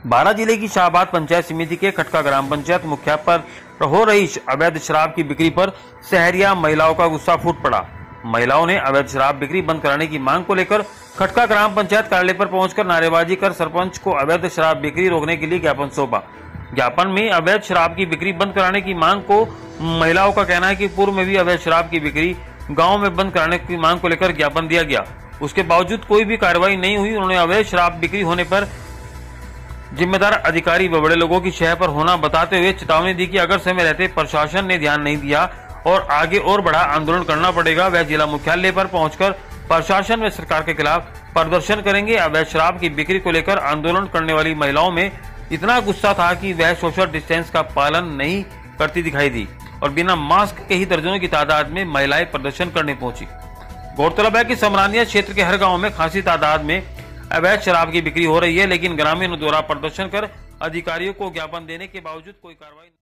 बारां जिले की शाहबाद पंचायत समिति के खटका ग्राम पंचायत मुखिया पर हो रही अवैध शराब की बिक्री पर शहरिया महिलाओं का गुस्सा फूट पड़ा। महिलाओं ने अवैध शराब बिक्री बंद कराने की मांग को लेकर खटका ग्राम पंचायत कार्यालय पर पहुंचकर नारेबाजी कर सरपंच को अवैध शराब बिक्री रोकने के लिए ज्ञापन सौंपा। ज्ञापन में अवैध शराब की बिक्री बंद कराने की मांग को महिलाओं का कहना है कि पूर्व में भी अवैध शराब की बिक्री गाँव में बंद कराने की मांग को लेकर ज्ञापन दिया गया, उसके बावजूद कोई भी कार्रवाई नहीं हुई। उन्होंने अवैध शराब बिक्री होने पर जिम्मेदार अधिकारी व बड़े लोगों की शह पर होना बताते हुए चेतावनी दी कि अगर समय रहते प्रशासन ने ध्यान नहीं दिया और आगे और बड़ा आंदोलन करना पड़ेगा। वह जिला मुख्यालय पर पहुंचकर प्रशासन व सरकार के खिलाफ प्रदर्शन करेंगे। अवैध शराब की बिक्री को लेकर आंदोलन करने वाली महिलाओं में इतना गुस्सा था कि वह सोशल डिस्टेंस का पालन नहीं करती दिखाई दी और बिना मास्क के ही दर्जनों की तादाद में महिलाएं प्रदर्शन करने पहुंची। गौरतलब है कि समरानिया क्षेत्र के हर गांव में खासी तादाद में अवैध शराब की बिक्री हो रही है, लेकिन ग्रामीणों द्वारा प्रदर्शन कर अधिकारियों को ज्ञापन देने के बावजूद कोई कार्रवाई